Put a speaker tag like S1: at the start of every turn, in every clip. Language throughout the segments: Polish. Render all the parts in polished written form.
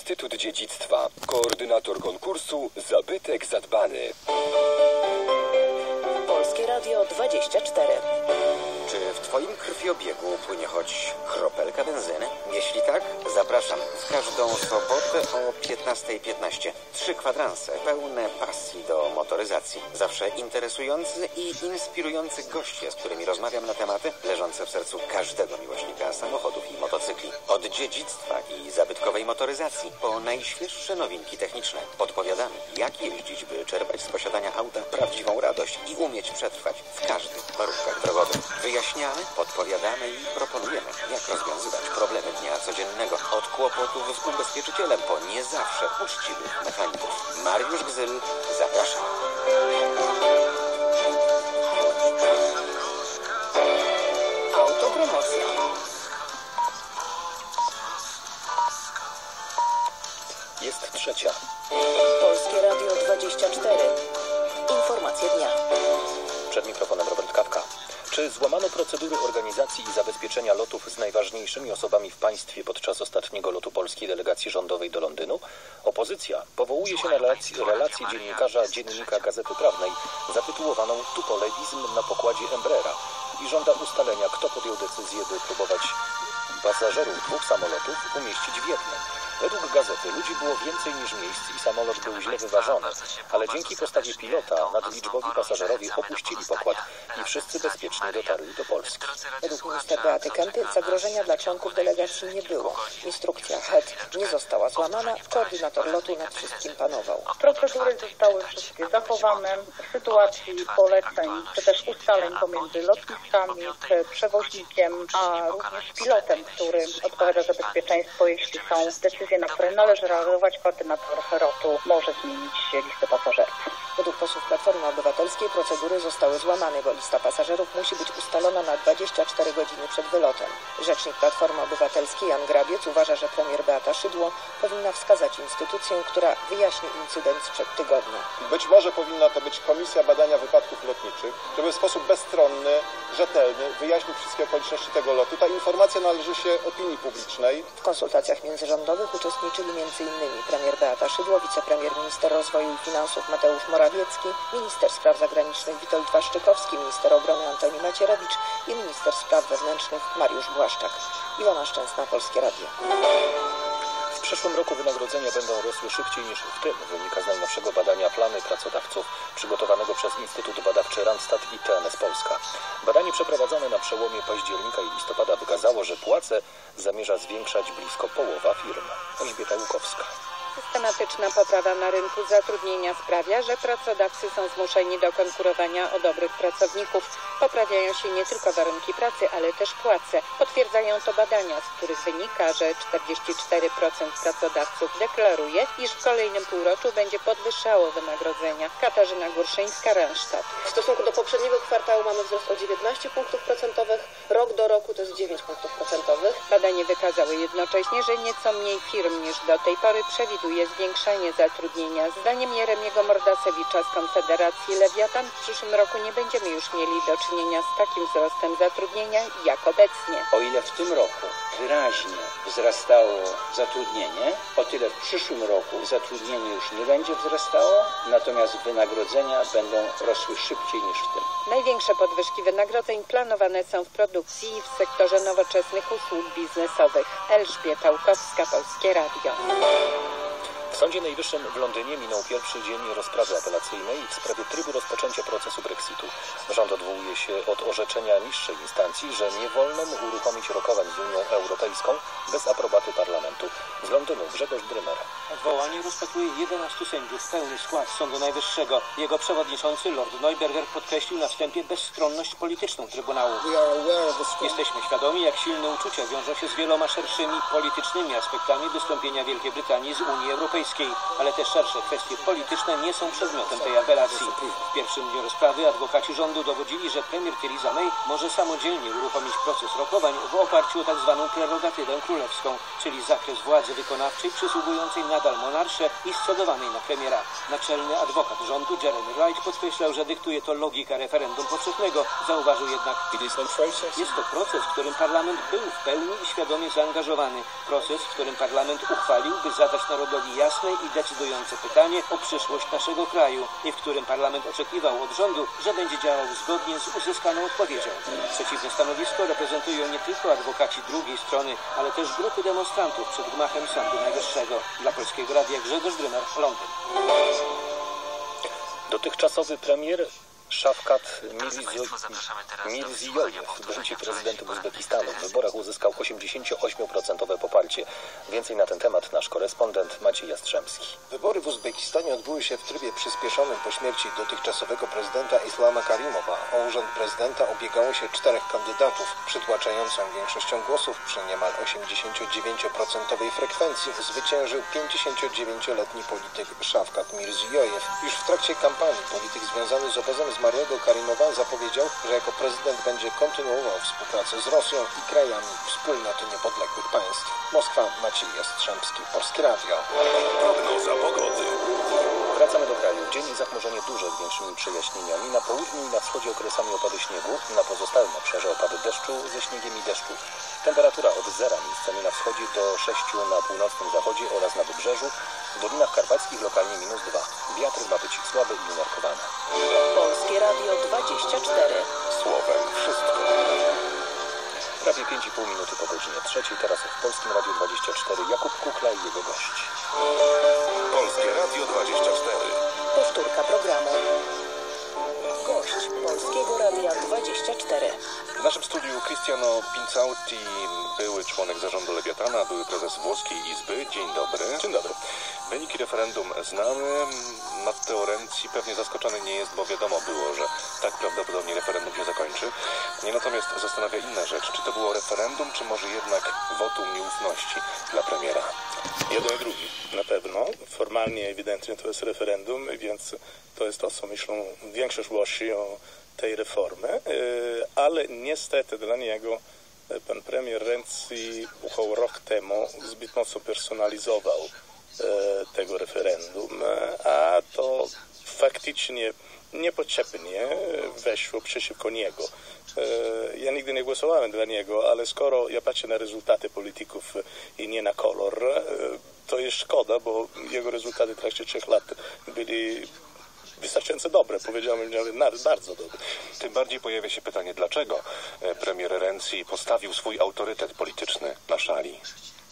S1: Instytut Dziedzictwa. Koordynator konkursu Zabytek Zadbany.
S2: Polskie Radio 24.
S3: Czy w Twoim krwiobiegu płynie choć kropelka benzyny? Jeśli tak, zapraszam w każdą sobotę o 15:15. 3 kwadranse pełne pasji do motoryzacji. Zawsze interesujący i inspirujący goście, z którymi rozmawiam na tematy leżące w sercu każdego miłośnika samochodów i motocykli. Od dziedzictwa i zabytkowej motoryzacji po najświeższe nowinki techniczne. Podpowiadamy, jak jeździć, by czerpać z posiadania auta prawdziwą radość i umieć przetrwać w każdych warunkach drogowych. Wyjaśniamy, podpowiadamy i proponujemy, jak rozwiązywać problemy dnia codziennego. Od kłopotów z ubezpieczycielem po nie zawsze uczciwych mechaników. Mariusz Gzyl, zapraszam.
S2: Autopromocja.
S1: Jest 3:00.
S2: Polskie Radio 24. Informacje dnia.
S4: Przed mikrofonem Robert Kawka. Czy złamano procedury organizacji i zabezpieczenia lotów z najważniejszymi osobami w państwie podczas ostatniego lotu polskiej delegacji rządowej do Londynu? Opozycja powołuje się na relację dziennika Gazety Prawnej zatytułowaną Tupolewizm na pokładzie Embraera i żąda ustalenia, kto podjął decyzję, by próbować pasażerów 2 samolotów umieścić w jednym. Według gazety ludzi było więcej niż miejsc i samolot był źle wyważony, ale dzięki postawie pilota nadliczbowi pasażerowie opuścili pokład i wszyscy bezpiecznie dotarli do Polski.
S2: Według minister Beaty Kempy zagrożenia dla członków delegacji nie było. Instrukcja HEAD nie została złamana, koordynator lotu nad wszystkim panował.
S5: Procedury zostały wszystkie zachowane. W sytuacji poleceń czy też ustaleń pomiędzy lotniskami, przewoźnikiem, a również pilotem, który odpowiada za bezpieczeństwo, jeśli są decyzje, na które należy reagować, koordynator lotu może zmienić listę pasażerów.
S2: Według posłów Platformy Obywatelskiej procedury zostały złamane, bo lista pasażerów musi być ustalona na 24 godziny przed wylotem. Rzecznik Platformy Obywatelskiej Jan Grabiec uważa, że premier Beata Szydło powinna wskazać instytucję, która wyjaśni incydent sprzed tygodnia.
S6: Być może powinna to być Komisja Badania Wypadków Lotniczych, żeby w sposób bezstronny, rzetelny wyjaśnić wszystkie okoliczności tego lotu. Ta informacja należy się opinii publicznej.
S2: W konsultacjach międzyrządowych uczestniczyli m.in. premier Beata Szydło, wicepremier minister rozwoju i finansów Mateusz Morawiecki, minister spraw zagranicznych Witold Waszczykowski, minister obrony Antoni Macierewicz i minister spraw wewnętrznych Mariusz Błaszczak. Iwona Szczęsna, Polskie Radio.
S4: W przyszłym roku wynagrodzenia będą rosły szybciej niż w tym, wynika z najnowszego badania Plany Pracodawców przygotowanego przez Instytut Badawczy Randstad i TNS Polska. Badanie przeprowadzone na przełomie października i listopada wykazało, że płace zamierza zwiększać blisko połowa firm. Elżbieta Łukowska.
S7: Systematyczna poprawa na rynku zatrudnienia sprawia, że pracodawcy są zmuszeni do konkurowania o dobrych pracowników. Poprawiają się nie tylko warunki pracy, ale też płace. Potwierdzają to badania, z których wynika, że 44% pracodawców deklaruje, iż w kolejnym półroczu będzie podwyższało wynagrodzenia. Katarzyna Górszyńska, Randstad.
S8: W stosunku do poprzedniego kwartału mamy wzrost o 19 punktów procentowych, rok do roku to jest 9 punktów procentowych.
S7: Badanie wykazało jednocześnie, że nieco mniej firm niż do tej pory przewiduje zwiększanie zatrudnienia. Zdaniem Jeremiego Mordasewicza z Konfederacji Lewiatan w przyszłym roku nie będziemy już mieli do czynienia z takim wzrostem zatrudnienia jak obecnie.
S9: O ile w tym roku wyraźnie wzrastało zatrudnienie, o tyle w przyszłym roku zatrudnienie już nie będzie wzrastało, natomiast wynagrodzenia będą rosły szybciej niż w tym.
S7: Największe podwyżki wynagrodzeń planowane są w produkcji i w sektorze nowoczesnych usług biznesowych. Elżbieta Łukowska, Polskie Radio.
S4: W Sądzie Najwyższym w Londynie minął pierwszy dzień rozprawy apelacyjnej w sprawie trybu rozpoczęcia procesu Brexitu. Rząd odwołuje się od orzeczenia niższej instancji, że nie wolno mu uruchomić rokowań z Unią Europejską bez aprobaty parlamentu. Z Londynu Grzegorz Drymer.
S10: Odwołanie rozpatruje 11 sędziów, pełny skład Sądu Najwyższego. Jego przewodniczący Lord Neuberger podkreślił na wstępie bezstronność polityczną Trybunału. Jesteśmy świadomi, jak silne uczucia wiążą się z wieloma szerszymi politycznymi aspektami wystąpienia Wielkiej Brytanii z Unii Europejskiej, ale te szersze kwestie polityczne nie są przedmiotem tej apelacji. W pierwszym dniu rozprawy adwokaci rządu dowodzili, że premier Theresa May może samodzielnie uruchomić proces rokowań w oparciu o tzw. prerogatywę królewską, czyli zakres władzy wykonawczej wykonawczej przysługującej nadal monarsze i scedowanej na premiera. Naczelny adwokat rządu Jeremy Wright podkreślał, że dyktuje to logika referendum powszechnego. Zauważył jednak, jest to proces, w którym parlament był w pełni i świadomie zaangażowany. Proces, w którym parlament uchwalił, by zadać narodowi jasne i decydujące pytanie o przyszłość naszego kraju i w którym parlament oczekiwał od rządu, że będzie działał zgodnie z uzyskaną odpowiedzią. Przeciwne stanowisko reprezentują nie tylko adwokaci drugiej strony, ale też grupy demonstrantów przed gmachem Sądu Najwyższego. Dla Polskiego Radia Grzegorz Drymer, Londyn.
S4: Dotychczasowy premier Szawkat Mirziyoyew, były prezydentem Uzbekistanu, w wyborach uzyskał 88% poparcie. Więcej na ten temat nasz korespondent Maciej Jastrzębski.
S11: Wybory w Uzbekistanie odbyły się w trybie przyspieszonym po śmierci dotychczasowego prezydenta Islama Karimowa. O urząd prezydenta ubiegało się 4 kandydatów. Przytłaczającą większością głosów przy niemal 89% frekwencji zwyciężył 59-letni polityk Szawkat Mirziyoyew. Już w trakcie kampanii polityk związany z obozem zmarłego Karimowa zapowiedział, że jako prezydent będzie kontynuował współpracę z Rosją i krajami wspólnoty niepodległych państw. Moskwa, Maciej Jastrzębski, Polskie Radio.
S1: Prognoza pogody.
S4: Wracamy do kraju. Dzień i zachmurzenie duże z większymi przejaśnieniami. Na południu i na wschodzie okresami opady śniegu. Na pozostałym obszarze opady deszczu ze śniegiem i deszczu. Temperatura od 0 miejscami na wschodzie do 6 na północnym zachodzie oraz na wybrzeżu. W Dolinach Karpackich lokalnie -2. Wiatr ma być słaby i umiarkowany.
S2: Polskie Radio 24.
S1: Słowem wszystko.
S4: Prawie 5,5 minuty po godzinie 3. Teraz w Polskim Radiu 24 Jakub Kukla i jego gość.
S1: Polskie Radio 24.
S2: Powtórka programu. Gość Polskiego Radia 24.
S1: W naszym studiu Cristiano Pincauti, były członek zarządu Lewiatana, były prezes Włoskiej Izby. Dzień dobry.
S6: Dzień dobry.
S1: Wyniki referendum znamy. Matteo Renzi pewnie zaskoczony nie jest, bo wiadomo było, że tak prawdopodobnie referendum się zakończy. Natomiast zastanawia inna rzecz. Czy to było referendum, czy może jednak wotum nieufności dla premiera?
S12: Jeden i drugi, na pewno. Formalnie, ewidentnie to jest referendum, więc to jest to, co myślą większość Włosi o tej reformy, ale niestety dla niego pan premier Renzi około rok temu zbyt mocno personalizował tego referendum, a to faktycznie niepotrzebnie weszło przeciwko niego. Ja nigdy nie głosowałem dla niego, ale skoro ja patrzę na rezultaty polityków i nie na kolor, to jest szkoda, bo jego rezultaty w trakcie 3 lat byli wystarczająco dobre, powiedziałbym nawet bardzo dobre.
S1: Tym bardziej pojawia się pytanie, dlaczego premier Renzi postawił swój autorytet polityczny na szali?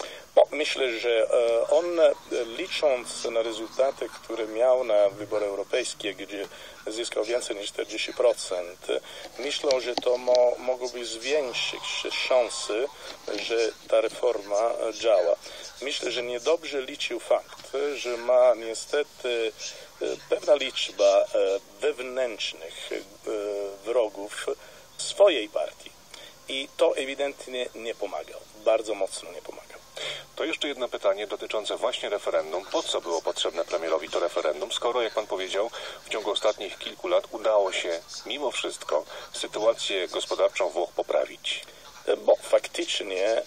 S12: Myślę, że on, licząc na rezultaty, które miał na wybory europejskie, gdzie zyskał więcej niż 40%, myślę, że to mogłoby zwiększyć szanse, że ta reforma działa. Myślę, że niedobrze liczył fakt, że ma niestety pewna liczba wewnętrznych wrogów swojej partii i to ewidentnie nie pomaga, bardzo mocno nie pomaga.
S1: To jeszcze jedno pytanie dotyczące właśnie referendum. Po co było potrzebne premierowi to referendum, skoro, jak pan powiedział, w ciągu ostatnich kilku lat udało się mimo wszystko sytuację gospodarczą Włoch poprawić?
S12: Bo faktycznie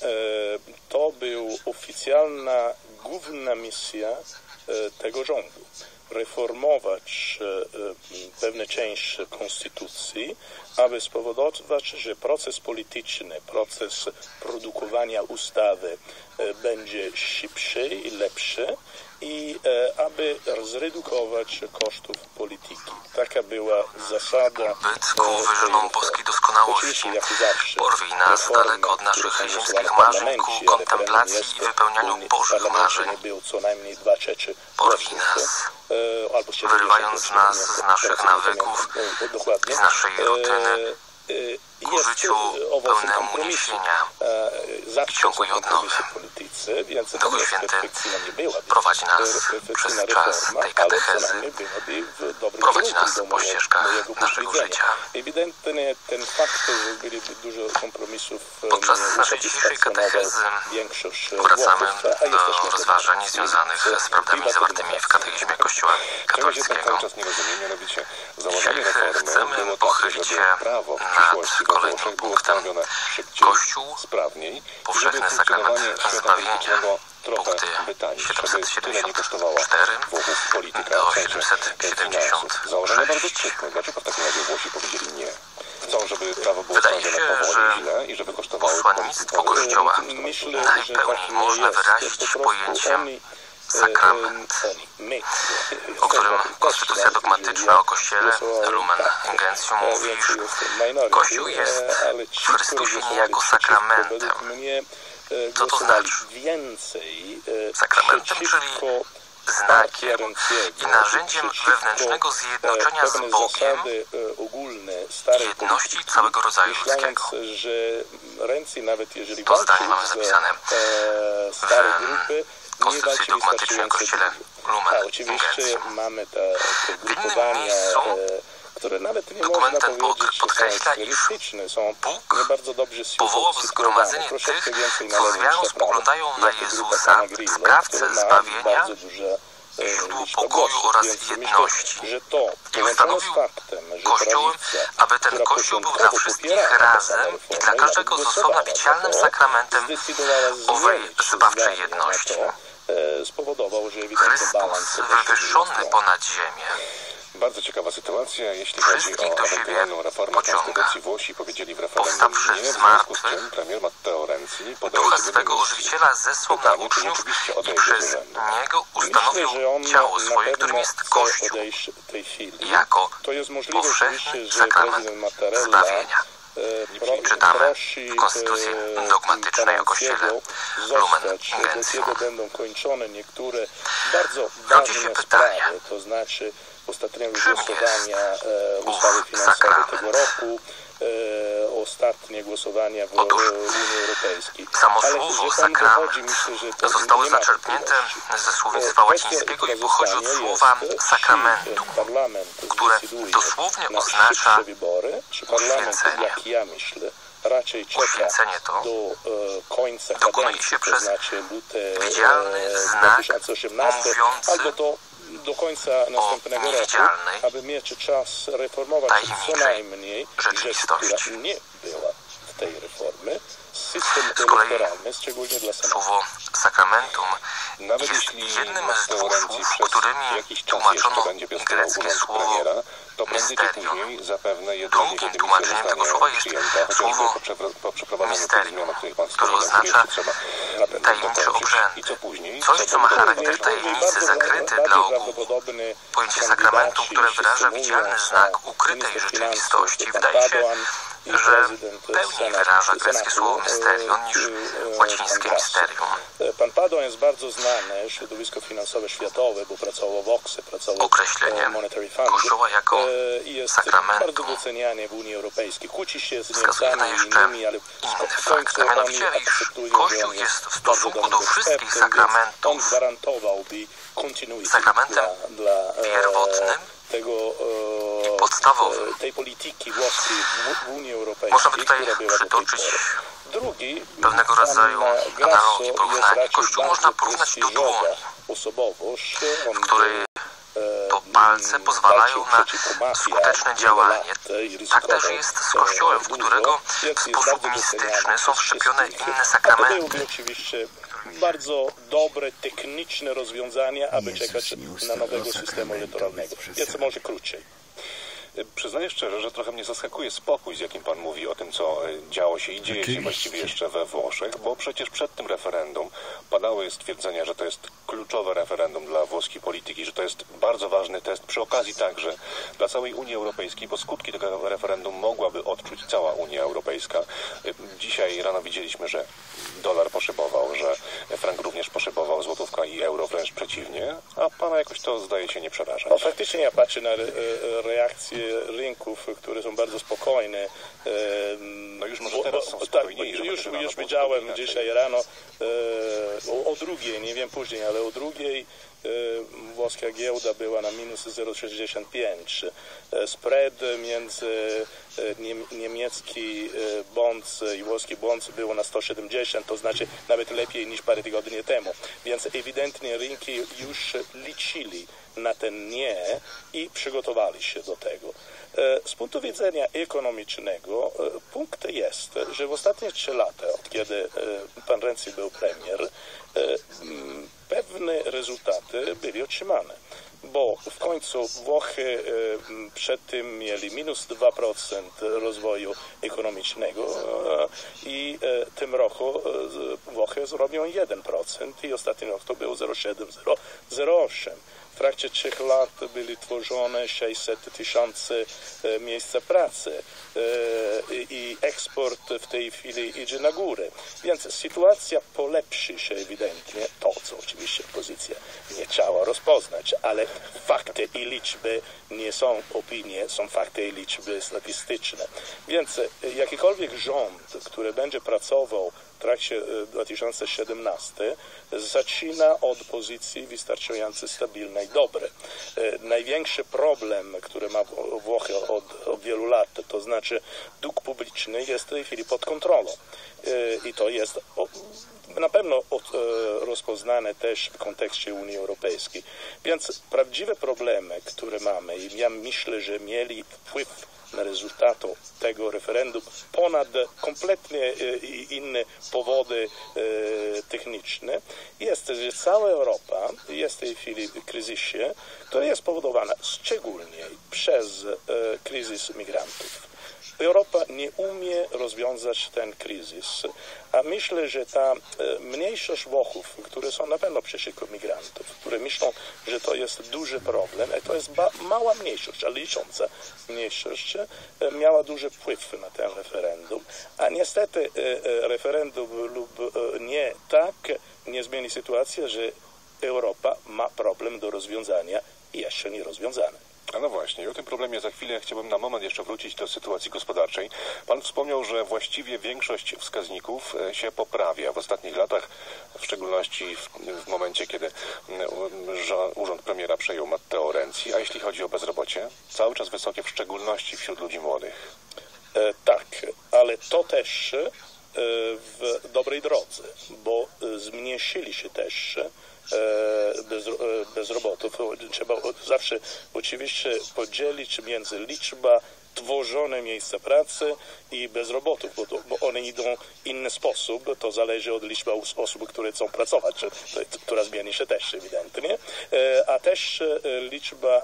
S12: to była oficjalna, główna misja tego rządu. Reformować pewne części konstytucji, aby spowodować, że proces polityczny, proces produkowania ustawy będzie szybszy i lepszy i aby zredukować kosztów polityki. Taka była zasada.
S13: Byt ku wyżynom boskiej doskonałości. Porwij nas daleko od naszych ziemskich marzeń ku kontemplacji i wypełnianiu Bożych marzeń. Porwij nas, wyrywając nas z naszych nawyków i z naszej rutyny ku życiu pełnemu uniesienia i ciągłej odnowy. Duchu Święty, prowadź nas przez czas tej katechezy, prowadź nas po ścieżkach naszego życia. Podczas naszej dzisiejszej katechezy wracamy do rozważań związanych z prawdami zawartymi w katechizmie Kościoła katolickiego. Dzisiaj chcemy pochylić się nad kolejnym punktem. Kościół, powszechny sakrament zbawienia,
S1: trochę by taniej, żeby tyle nie kosztowało Włochów polityka,
S13: do
S1: w sensie finansów. Założenie bardzo sprytne. Dlaczego w takim razie Włosi powiedzieli nie? Chcą, żeby prawo było stanowione powoli źle i żeby kosztowało...
S13: Posłannictwo Kościoła najpełniej można wyrazić pojęciem sakrament, o którym konstytucja dogmatyczna o Kościele Lumen Gentium mówi, iż Kościół jest w Chrystusie niejako sakramentem. Co to znaczy? Sakramentem, czyli znakiem i narzędziem wewnętrznego zjednoczenia z Bogiem i jedności całego rodzaju ludzkiego. To zdanie mamy zapisane w konstytucji dogmatycznej o Kościele Lumen Gentium. W innym miejscu dokument ten podkreśla, iż Bóg powołał zgromadzenie tych, co z wiarą spoglądają na Jezusa, sprawcę zbawienia, źródło pokoju oraz jedności, i ustanowił Kościół, aby ten Kościół był dla wszystkich razem i dla każdego z osobna widzialnym sakramentem owej zbawczej jedności. Chrystus wywyższony ponad ziemię
S1: Bardzo ciekawa sytuacja, jeśli chodzi o ewentualną reformę konstytucji. Włosi powiedzieli w referendum nie, w związku z czym premier Matteo Renzi
S13: Ducha swego Żywiciela zesłał na uczniów i przez niego ustanowił ciało swoje, którym jest Kościół, jako powszechny sakrament zbawienia. Czytamy w konstytucji dogmatycznej o Kościele Lumen Gentium. Rodzi się pytanie, czym jest ów sakrament? Otóż samo słowo sakrament zostało zaczerpnięte ze słownictwa łacińskiego i pochodzi od słowa sakramentum, które dosłownie oznacza uświęcenie. Uświęcenie to dokonuje się przez widzialny znak mówiący o niewidzialnej, tajemniczej rzeczywistości. Z kolei słowo sakramentum jest jednym z dwóch słów, którymi tłumaczono greckie słowo mysterium. Drugim tłumaczeniem tego słowa jest słowo mysterium, które oznacza tajemnicze obrzędy. Coś, co ma charakter tajemnicy zakryty dla ogółu. Pojęcie sakramentum, które wyraża widzialny znak ukrytej rzeczywistości, wydaje się, że pełniej wyraża greckie słowo mysterion niż łacińskie mysterium.
S12: Pan Padoan jest bardzo znane, środowisko finansowe światowe, bo pracował w Oxy, pracował
S13: określenie Kościoła jako sakramentum
S12: w Unii Europejskiej. Kłóci się z
S13: wskazuje na jeszcze inny fakt, a mianowicie, iż Kościół jest w stosunku do wszystkich sakramentów sakramentem pierwotnym, podstawowym.
S12: tej polityki włoskiej w Unii Europejskiej.
S13: Można by tutaj przytoczyć pewnego rodzaju analogii, porównanie. Kościół można porównać do dłoni, w której to palce pozwalają na skuteczne działanie. Tak też jest z Kościołem, w którego w sposób mistyczny są wszczepione inne sakramenty.
S12: Oczywiście bardzo dobre, techniczne rozwiązania, aby czekać na nowego systemu electoralnego. Jest może krócej.
S1: Przyznaję szczerze, że trochę mnie zaskakuje spokój, z jakim pan mówi o tym, co działo się i dzieje się właściwie jeszcze we Włoszech, bo przecież przed tym referendum padały stwierdzenia, że to jest kluczowe referendum dla włoskiej polityki, że to jest bardzo ważny test, przy okazji także dla całej Unii Europejskiej, bo skutki tego referendum mogłaby odczuć cała Unia Europejska. Dzisiaj rano widzieliśmy, że dolar poszybował, że frank również poszybował, złotówka i euro wręcz przeciwnie, a pana jakoś to zdaje się nie przerażać.
S12: No, faktycznie ja patrzę na reakcje rynków, które są bardzo spokojne.
S1: No już może teraz są spokojniejsze.
S12: Już widziałem dzisiaj rano o drugiej, nie wiem później, ale o drugiej włoska giełda była na minus 0,65. Spread między niemiecki bonds i włoski bonds było na 170, to znaczy nawet lepiej niż parę tygodni temu. Więc ewidentnie rynki już liczyli na ten nie i przygotowali się do tego. Z punktu widzenia ekonomicznego punkt jest, że w ostatnie 3 lata, od kiedy pan Renzi był premier, pewne rezultaty były otrzymane, bo w końcu Włochy przed tym mieli minus 2% rozwoju ekonomicznego i tym roku Włochy zrobią 1% i ostatni rok to było 0,7-0,8. W trakcie 3 lat były tworzone 600 tysięcy miejsc pracy i eksport w tej chwili idzie na górę. Więc sytuacja polepszy się ewidentnie, to co oczywiście opozycja nie chciała rozpoznać, ale fakty i liczby nie są opinie, są fakty i liczby statystyczne. Więc jakikolwiek rząd, który będzie pracował w trakcie 2017 zaczyna od pozycji wystarczająco stabilnej, dobrej. Największy problem, który ma Włochy od wielu lat, to znaczy dług publiczny jest w tej chwili pod kontrolą. I to jest na pewno rozpoznane też w kontekście Unii Europejskiej. Więc prawdziwe problemy, które mamy, i ja myślę, że mieli wpływ na rezultat tego referendum ponad kompletnie inne powody techniczne, jest, że cała Europa jest w tej chwili w kryzysie, który jest spowodowany szczególnie przez kryzys migrantów. Europa nie umie rozwiązać ten kryzys, a myślę, że ta mniejszość Włochów, które są na pewno przeciwko migrantów, które myślą, że to jest duży problem, to jest mała mniejszość, ale licząca mniejszość, miała duży wpływ na ten referendum, a niestety referendum lub nie tak nie zmieni sytuację, że Europa ma problem do rozwiązania i jeszcze nie rozwiązany.
S1: A no właśnie, i o tym problemie za chwilę chciałbym na moment jeszcze wrócić do sytuacji gospodarczej. Pan wspomniał, że właściwie większość wskaźników się poprawia w ostatnich latach, w szczególności w momencie, kiedy urząd premiera przejął Matteo Renzi. A jeśli chodzi o bezrobocie, cały czas wysokie, w szczególności wśród ludzi młodych.
S12: Tak, ale to też w dobrej drodze, bo zmniejszyli się też bezrobotów. Trzeba zawsze oczywiście podzielić między liczbą tworzone miejsca pracy i bezrobotów, bo one idą w inny sposób. To zależy od liczby osób, które chcą pracować, która zmieni się też ewidentnie, a też liczba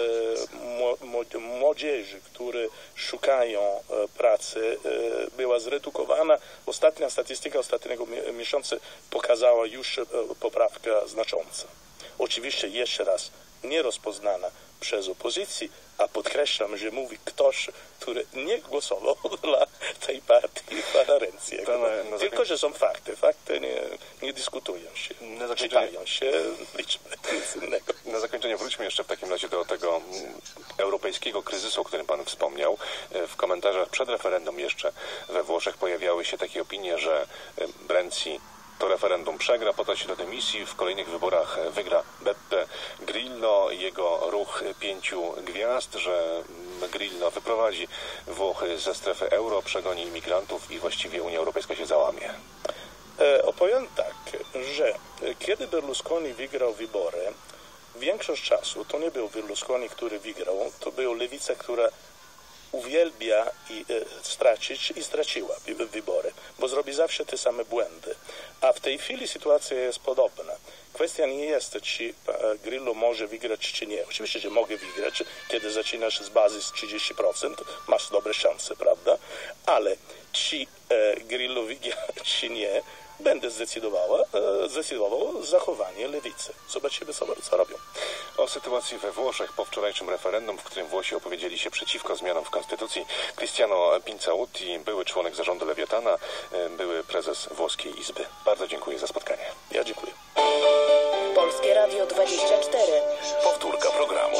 S12: młodzieży, które szukają pracy, była zredukowana. Ostatnia statystyka ostatniego miesiąca pokazała już poprawkę znaczącą. Oczywiście jeszcze raz nie rozpoznana przez opozycję, a podkreślam, że mówi ktoś, który nie głosował dla tej partii pana Renziego. Tylko, że są fakty. Fakty nie dyskutują się, czytają się liczby.
S1: Na zakończenie wróćmy jeszcze w takim razie do tego europejskiego kryzysu, o którym pan wspomniał. W komentarzach przed referendum jeszcze we Włoszech pojawiały się takie opinie, że Renzi to referendum przegra, poda się do dymisji, w kolejnych wyborach wygra Beppe Grillo, jego ruch 5 gwiazd, że Grillo wyprowadzi Włochy ze strefy euro, przegoni imigrantów i właściwie Unia Europejska się załamie.
S12: Opowiem tak, że kiedy Berlusconi wygrał wybory, większość czasu to nie był Berlusconi, który wygrał, to była lewica, która uwielbia stracić i straciła wybory, bo zrobi zawsze te same błędy. A w tej chwili sytuacja jest podobna. Kwestia nie jest, czy Grillo może wygrać, czy nie. Oczywiście, że mogę wygrać, kiedy zaczynasz z bazy z 30%, masz dobre szanse, prawda? Ale czy Grillo wygra, czy nie, będę zdecydował zachowanie lewicy. Zobaczymy, co robią.
S1: O sytuacji we Włoszech po wczorajszym referendum, w którym Włosi opowiedzieli się przeciwko zmianom w konstytucji, Cristiano Pinzauti, były członek zarządu Lewiatana, były prezes Włoskiej Izby. Bardzo dziękuję za spotkanie.
S12: Ja dziękuję.
S14: Polskie Radio 24.
S15: Powtórka programu.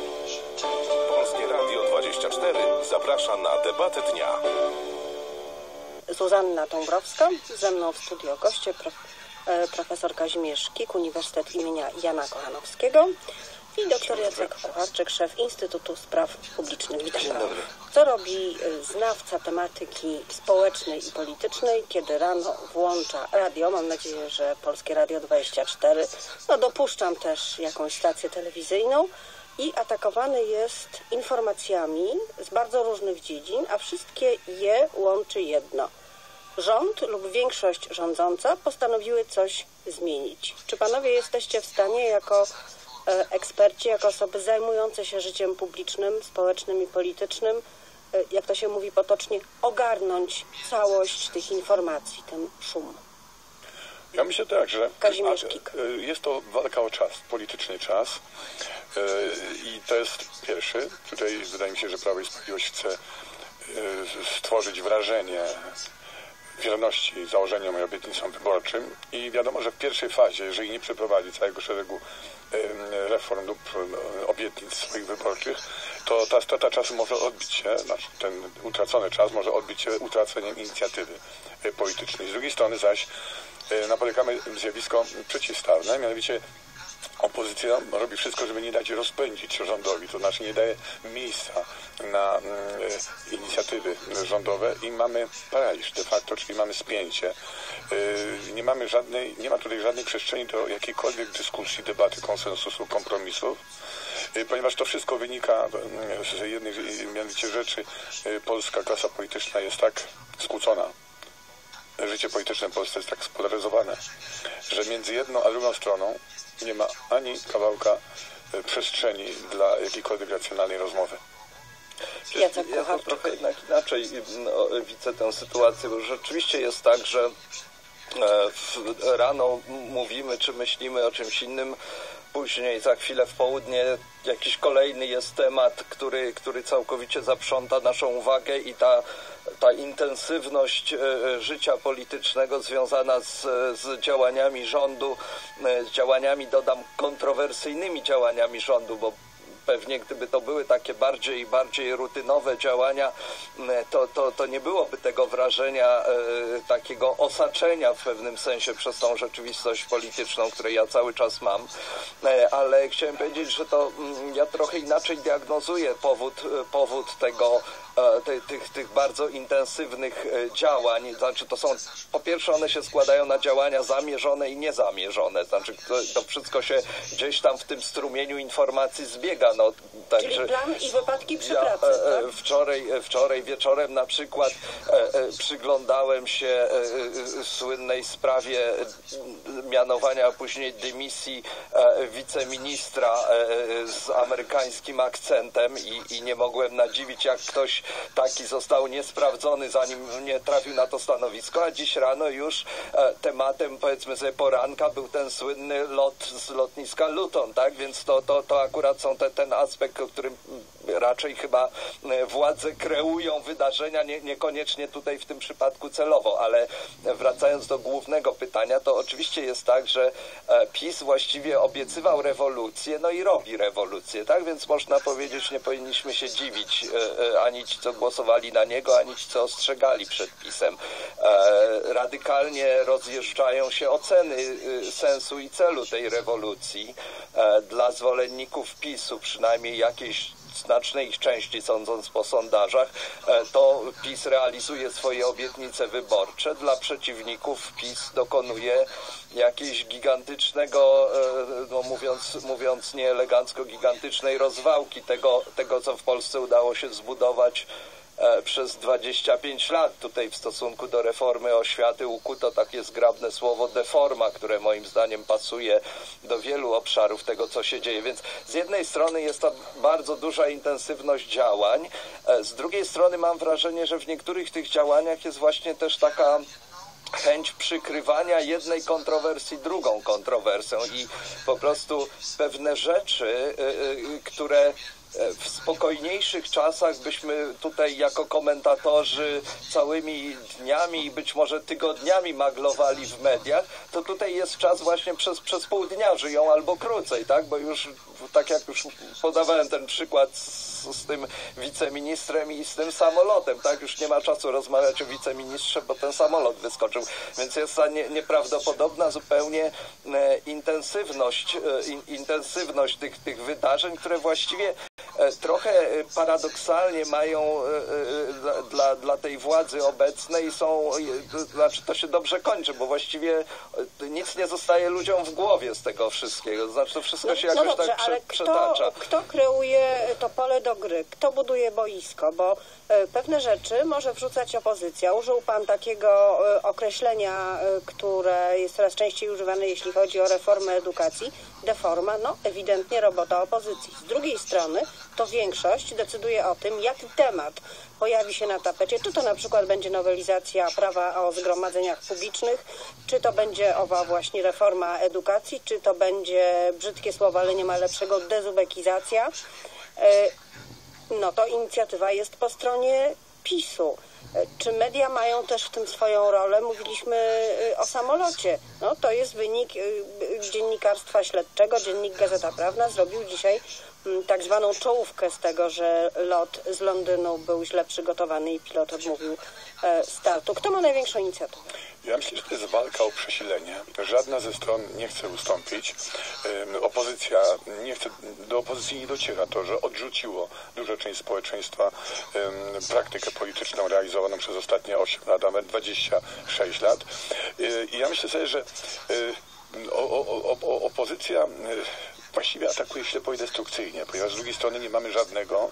S15: Polskie Radio 24 zaprasza na debatę dnia.
S16: Zuzanna Dąbrowska, ze mną w studio goście profesor Kazimierz Kik, Uniwersytet imienia Jana Kochanowskiego i doktor Jacek Kucharczyk, szef Instytutu Spraw Publicznych. Witam.
S17: Dzień dobry.
S16: Co robi znawca tematyki społecznej i politycznej, kiedy rano włącza radio? Mam nadzieję, że Polskie Radio 24. Dopuszczam też jakąś stację telewizyjną i atakowany jest informacjami z bardzo różnych dziedzin, a wszystkie je łączy jedno. rząd lub większość rządząca postanowiły coś zmienić. Czy panowie jesteście w stanie jako eksperci, jako osoby zajmujące się życiem publicznym, społecznym i politycznym, jak to się mówi potocznie, ogarnąć całość tych informacji, ten szum?
S17: Ja myślę tak, że
S16: Kazimierz Kik.
S17: jest to walka o czas, polityczny czas i to jest pierwszy. Tutaj wydaje mi się, że Prawo i Sprawiedliwość chce stworzyć wrażenie wierności założeniom i obietnicom wyborczym i wiadomo, że w pierwszej fazie, jeżeli nie przeprowadzi całego szeregu reform lub obietnic swoich wyborczych, to ta strata czasu może odbić się, znaczy ten utracony czas może odbić się utraceniem inicjatywy politycznej. Z drugiej strony zaś napotykamy zjawisko przeciwstawne, mianowicie opozycja robi wszystko, żeby nie dać rozpędzić rządowi, to znaczy nie daje miejsca na inicjatywy rządowe i mamy paraliż de facto, czyli mamy spięcie. Nie ma tutaj żadnej przestrzeni do jakiejkolwiek dyskusji, debaty, konsensusu, kompromisów, ponieważ to wszystko wynika z jednej mianowicie rzeczy. Polska klasa polityczna jest tak skłócona. Życie polityczne w Polsce jest tak spolaryzowane, że między jedną a drugą stroną nie ma ani kawałka przestrzeni dla jakiejkolwiek racjonalnej rozmowy.
S18: Ja to trochę jednak inaczej widzę tę sytuację, bo rzeczywiście jest tak, że rano mówimy czy myślimy o czymś innym, później za chwilę w południe jakiś kolejny jest temat, który całkowicie zaprząta naszą uwagę i ta intensywność życia politycznego związana z działaniami rządu, z działaniami, dodam, kontrowersyjnymi działaniami rządu, bo pewnie gdyby to były takie bardziej rutynowe działania, to nie byłoby tego wrażenia takiego osaczenia w pewnym sensie przez tą rzeczywistość polityczną, której ja cały czas mam. Ale chciałem powiedzieć, że to ja trochę inaczej diagnozuję powód tego, tych bardzo intensywnych działań. Znaczy to są, po pierwsze one się składają na działania zamierzone i niezamierzone. Znaczy to wszystko się gdzieś tam w tym strumieniu informacji zbiega. No,
S16: czyli plan i wypadki przy pracy, tak?
S18: Wczoraj wieczorem na przykład przyglądałem się słynnej sprawie mianowania, a później dymisji wiceministra z amerykańskim akcentem i nie mogłem nadziwić, jak ktoś taki został niesprawdzony, zanim nie trafił na to stanowisko, a dziś rano już tematem, powiedzmy sobie, poranka był ten słynny lot z lotniska Luton, tak? Więc to akurat są ten aspekt, o którym raczej chyba władze kreują wydarzenia, niekoniecznie tutaj w tym przypadku celowo, ale wracając do głównego pytania, to oczywiście jest tak, że PiS właściwie obiecywał rewolucję, no i robi rewolucję, tak? Więc można powiedzieć, nie powinniśmy się dziwić ani ci, co głosowali na niego, ani ci, co ostrzegali przed PiS-em. Radykalnie rozjeżdżają się oceny sensu i celu tej rewolucji. Dla zwolenników PiS-u, przynajmniej jakiejś znacznej ich części, sądząc po sondażach, to PiS realizuje swoje obietnice wyborcze. Dla przeciwników PiS dokonuje jakiegoś gigantycznego, no mówiąc nieelegancko, gigantycznej rozwałki tego, co w Polsce udało się zbudować przez 25 lat. Tutaj w stosunku do reformy oświaty ukuto takie zgrabne słowo deforma, które moim zdaniem pasuje do wielu obszarów tego, co się dzieje. Więc z jednej strony jest to bardzo duża intensywność działań, z drugiej strony mam wrażenie, że w niektórych tych działaniach jest właśnie też taka chęć przykrywania jednej kontrowersji drugą kontrowersją i po prostu pewne rzeczy, które w spokojniejszych czasach byśmy tutaj jako komentatorzy całymi dniami i być może tygodniami maglowali w mediach, to tutaj jest czas właśnie przez pół dnia żyją albo krócej, tak? Bo już, tak jak już podawałem ten przykład z tym wiceministrem i z tym samolotem, tak? Już nie ma czasu rozmawiać o wiceministrze, bo ten samolot wyskoczył. Więc jest ta nieprawdopodobna zupełnie intensywność tych wydarzeń, które właściwie trochę paradoksalnie mają dla tej władzy obecnej znaczy to się dobrze kończy, bo właściwie nic nie zostaje ludziom w głowie z tego wszystkiego. Znaczy to wszystko się jakoś
S16: dobrze,
S18: tak
S16: ale
S18: przetacza.
S16: Kto kreuje to pole do gry? Kto buduje boisko? Bo pewne rzeczy może wrzucać opozycja. Użył pan takiego określenia, które jest coraz częściej używane, jeśli chodzi o reformę edukacji. Deforma, no ewidentnie robota opozycji. Z drugiej strony to większość decyduje o tym, jaki temat pojawi się na tapecie, czy to na przykład będzie nowelizacja prawa o zgromadzeniach publicznych, czy to będzie owa właśnie reforma edukacji, czy to będzie, brzydkie słowo, ale nie ma lepszego, dezubekizacja. No to inicjatywa jest po stronie PiS-u. Czy media mają też w tym swoją rolę? Mówiliśmy o samolocie. No to jest wynik dziennikarstwa śledczego. Dziennik Gazeta Prawna zrobił dzisiaj tak zwaną czołówkę z tego, że lot z Londynu był źle przygotowany i pilot odmówił startu. Kto ma największą inicjatywę?
S17: Ja myślę, że to jest walka o przesilenie. Żadna ze stron nie chce ustąpić. Opozycja nie chce, do opozycji nie dociera to, że odrzuciło duża część społeczeństwa praktykę polityczną realizowaną przez ostatnie 8 lat, a nawet 26 lat. I ja myślę sobie, że opozycja właściwie atakuje ślepo i destrukcyjnie, ponieważ z drugiej strony nie mamy żadnej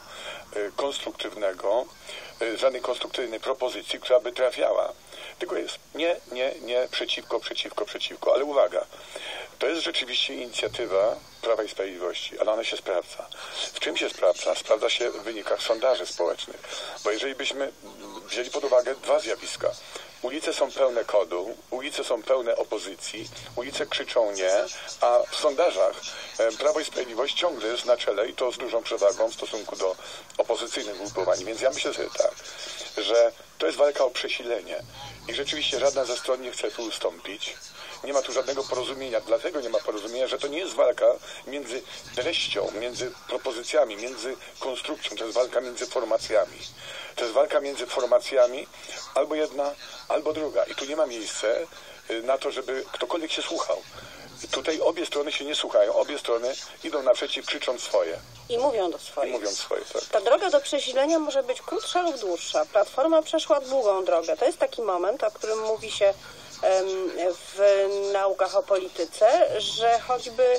S17: konstruktywnej propozycji, która by trafiała. Tylko jest nie, przeciwko, ale uwaga, to jest rzeczywiście inicjatywa Prawa i Sprawiedliwości, ale ona się sprawdza. W czym się sprawdza? Sprawdza się w wynikach sondaży społecznych, bo jeżeli byśmy wzięli pod uwagę dwa zjawiska, ulice są pełne kodu, ulice są pełne opozycji, ulice krzyczą nie, a w sondażach Prawo i Sprawiedliwość ciągle jest na czele i to z dużą przewagą w stosunku do opozycyjnych ugrupowań. Więc ja myślę sobie tak, że to jest walka o przesilenie i rzeczywiście żadna ze stron nie chce tu ustąpić. Nie ma tu żadnego porozumienia, dlatego nie ma porozumienia, że to nie jest walka między treścią, między propozycjami, między konstrukcją, to jest walka między formacjami. To jest walka między formacjami, albo jedna, albo druga. I tu nie ma miejsca na to, żeby ktokolwiek się słuchał. Tutaj obie strony się nie słuchają, obie strony idą naprzeciw, krzycząc swoje.
S16: I mówią do swoich.
S17: I mówią swoje, tak.
S16: Ta droga do przesilenia może być krótsza lub dłuższa. Platforma przeszła długą drogę. To jest taki moment, o którym mówi się w naukach o polityce, że choćby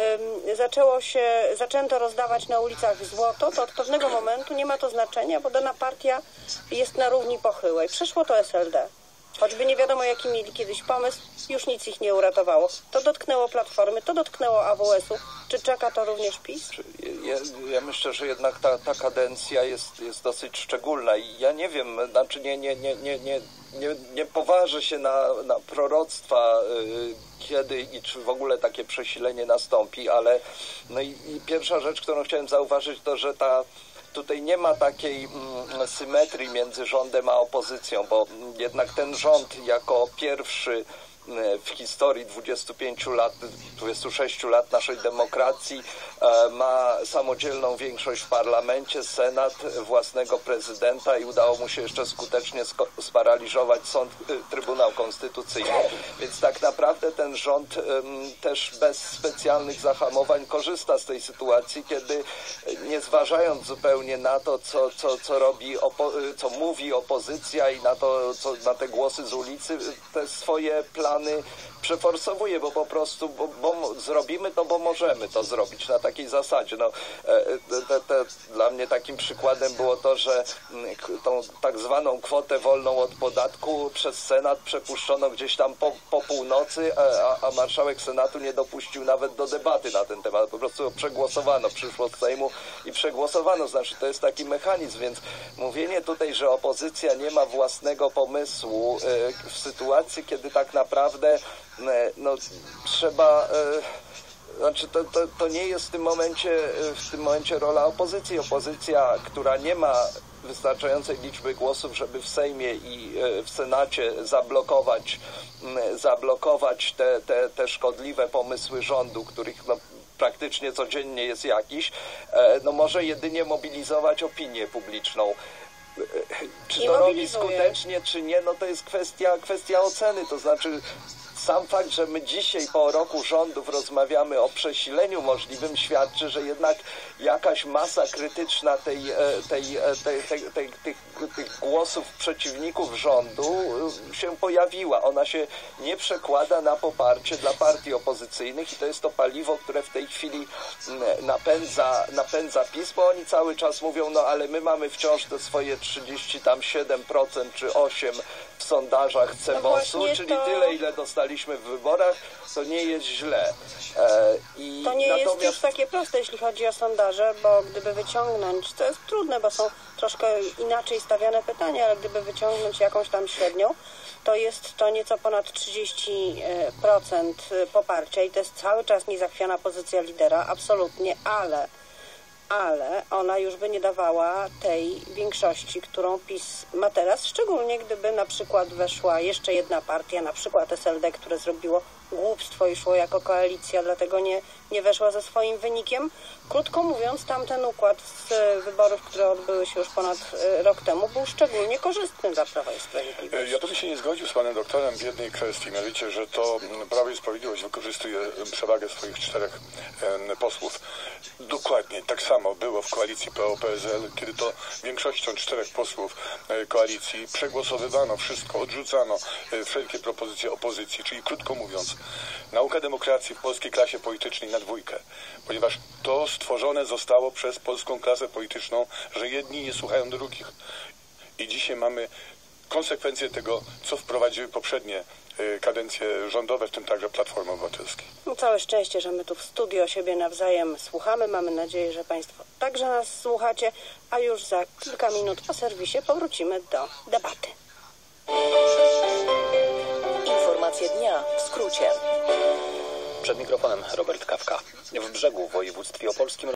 S16: zaczęto rozdawać na ulicach złoto, to od pewnego momentu nie ma to znaczenia, bo dana partia jest na równi pochyłej. Przeszło to SLD. Choćby nie wiadomo, jaki mieli kiedyś pomysł, już nic ich nie uratowało. To dotknęło Platformy, to dotknęło AWS-u. Czy czeka to również PiS?
S18: Ja myślę, że jednak ta kadencja jest dosyć szczególna i ja nie wiem, znaczy nie poważę się na proroctwa, kiedy i czy w ogóle takie przesilenie nastąpi, ale no i pierwsza rzecz, którą chciałem zauważyć, to że tutaj nie ma takiej symetrii między rządem a opozycją, bo jednak ten rząd jako pierwszy w historii 26 lat naszej demokracji ma samodzielną większość w parlamencie, Senat, własnego prezydenta i udało mu się jeszcze skutecznie sparaliżować Trybunał Konstytucyjny. Więc tak naprawdę ten rząd też bez specjalnych zahamowań korzysta z tej sytuacji, kiedy nie zważając zupełnie na to, co mówi opozycja i na te głosy z ulicy, te swoje plany przeforsowuje, bo po prostu bo zrobimy to, bo możemy to zrobić na takiej zasadzie. No, dla mnie takim przykładem było to, że tą tak zwaną kwotę wolną od podatku przez Senat przepuszczono gdzieś tam po północy, a marszałek Senatu nie dopuścił nawet do debaty na ten temat. Po prostu przegłosowano, przyszło z Sejmu i przegłosowano. Znaczy to jest taki mechanizm, więc mówienie tutaj, że opozycja nie ma własnego pomysłu w sytuacji, kiedy tak naprawdę trzeba... Znaczy to nie jest w tym momencie rola opozycji. Opozycja, która nie ma wystarczającej liczby głosów, żeby w Sejmie i w Senacie zablokować te szkodliwe pomysły rządu, których praktycznie codziennie jest jakiś, może jedynie mobilizować opinię publiczną. Czy to robi skutecznie, czy nie, to jest kwestia oceny, to znaczy sam fakt, że my dzisiaj po roku rządów rozmawiamy o przesileniu możliwym, świadczy, że jednak jakaś masa krytyczna tych głosów przeciwników rządu się pojawiła. Ona się nie przekłada na poparcie dla partii opozycyjnych i to jest to paliwo, które w tej chwili napędza PiS, bo oni cały czas mówią, no ale my mamy wciąż te swoje 37% czy 8% w sondażach CBOS-u, czyli tyle, ile dostaliśmy w wyborach, to nie jest źle.
S16: To nie jest już takie proste, jeśli chodzi o sondaże, bo gdyby wyciągnąć, to jest trudne, bo są troszkę inaczej stawiane pytania, ale gdyby wyciągnąć jakąś tam średnią, to jest to nieco ponad 30% poparcia i to jest cały czas niezachwiana pozycja lidera, absolutnie, ale ona już by nie dawała tej większości, którą PiS ma teraz, szczególnie gdyby na przykład weszła jeszcze jedna partia, na przykład SLD, które zrobiło głupstwo i szło jako koalicja, dlatego nie weszła ze swoim wynikiem. Krótko mówiąc, tamten układ z wyborów, które odbyły się już ponad rok temu, był szczególnie korzystny dla Prawa i Sprawiedliwości.
S17: Ja tu bym się nie zgodził z panem doktorem w jednej kwestii, mianowicie, że to Prawo i Sprawiedliwość wykorzystuje przewagę swoich 4 posłów. Dokładnie tak samo było w koalicji PO-PSL, kiedy to większością 4 posłów koalicji przegłosowywano wszystko, odrzucano wszelkie propozycje opozycji, czyli krótko mówiąc, nauka demokracji w polskiej klasie politycznej na 2, ponieważ to stworzone zostało przez polską klasę polityczną, że jedni nie słuchają drugich. I dzisiaj mamy konsekwencje tego, co wprowadziły poprzednie kadencje rządowe, w tym także Platformy Obywatelskiej.
S16: No, całe szczęście, że my tu w studio siebie nawzajem słuchamy. Mamy nadzieję, że Państwo także nas słuchacie, a już za kilka minut po serwisie powrócimy do debaty.
S14: Informacje dnia w skrócie.
S4: Przed mikrofonem Robert Kawka. W Brzegu w województwie opolskim